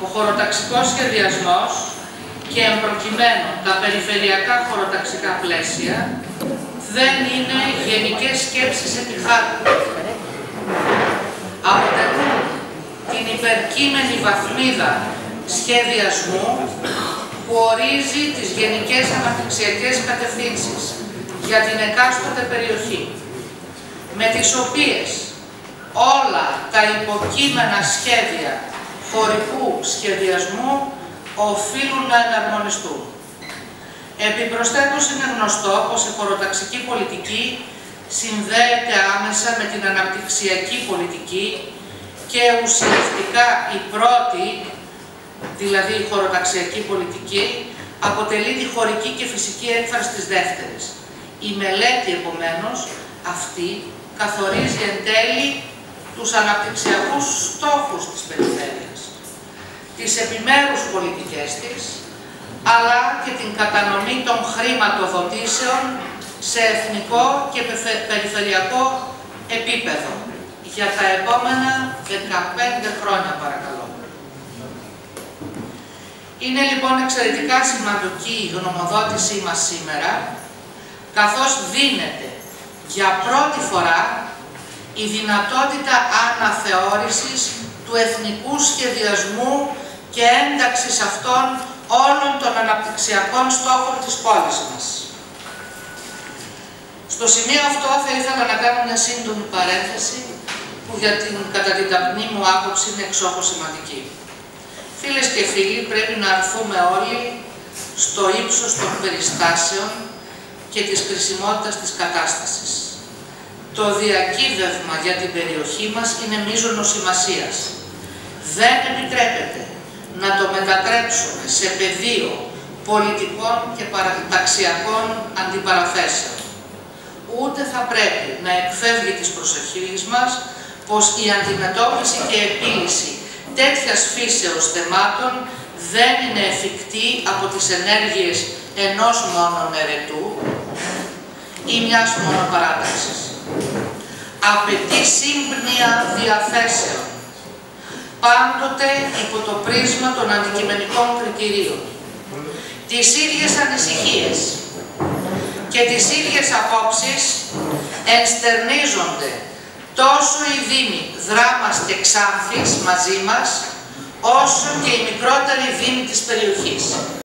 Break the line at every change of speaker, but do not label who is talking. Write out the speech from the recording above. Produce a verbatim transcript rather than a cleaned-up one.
Ο χωροταξικός σχεδιασμός και εμπροκειμένου τα περιφερειακά χωροταξικά πλαίσια δεν είναι γενικές σκέψεις επί χάρτου. Αποτελούν την υπερκείμενη βαθμίδα σχεδιασμού που ορίζει τις γενικές αναπτυξιακές κατευθύνσεις για την εκάστοτε περιοχή, με τις οποίες όλα τα υποκείμενα σχέδια χωρικού σχεδιασμού οφείλουν να εναρμονιστούν. Επιπροσθέτως είναι γνωστό πως η χωροταξική πολιτική συνδέεται άμεσα με την αναπτυξιακή πολιτική και ουσιαστικά η πρώτη, δηλαδή η χωροταξιακή πολιτική, αποτελεί τη χωρική και φυσική έκφραση της δεύτερης. Η μελέτη, επομένως, αυτή καθορίζει εν τέλει τους αναπτυξιακούς στόχους της περιφέρειας, τις επιμέρους πολιτικές της, αλλά και την κατανομή των χρηματοδοτήσεων σε εθνικό και περιφερειακό επίπεδο για τα επόμενα δεκαπέντε χρόνια, παρακαλώ. Είναι λοιπόν εξαιρετικά σημαντική η γνωμοδότησή μας σήμερα, καθώς δίνεται για πρώτη φορά η δυνατότητα αναθεώρησης του εθνικού σχεδιασμού και ένταξης αυτών όλων των αναπτυξιακών στόχων της πόλης μας. Στο σημείο αυτό θα ήθελα να κάνω μια σύντομη παρένθεση που για την, κατά την ταπεινή μου άποψη είναι εξόχως σημαντική. Φίλες και φίλοι, πρέπει να αρθούμε όλοι στο ύψος των περιστάσεων και της κρισιμότητας της κατάστασης. Το διακύβευμα για την περιοχή μας είναι μείζωνος σημασίας. Δεν επιτρέπεται να το μετατρέψουμε σε πεδίο πολιτικών και παραταξιακών αντιπαραθέσεων. Ούτε θα πρέπει να εκφεύγει της προσοχής μας πως η αντιμετώπιση και επίλυση τέτοιας φύσεως θεμάτων δεν είναι εφικτή από τις ενέργειες ενός μόνο ερετού ή μιας μόνο παράταξης. Απαιτεί σύμπνοια διαθέσεων, πάντοτε υπό το πρίσμα των αντικειμενικών κριτηρίων, τις ίδιες ανησυχίες και τις ίδιες απόψεις ενστερνίζονται τόσο οι δήμοι Δράμας και Ξάνθης μαζί μας, όσο και οι μικρότεροι δήμοι της περιοχής.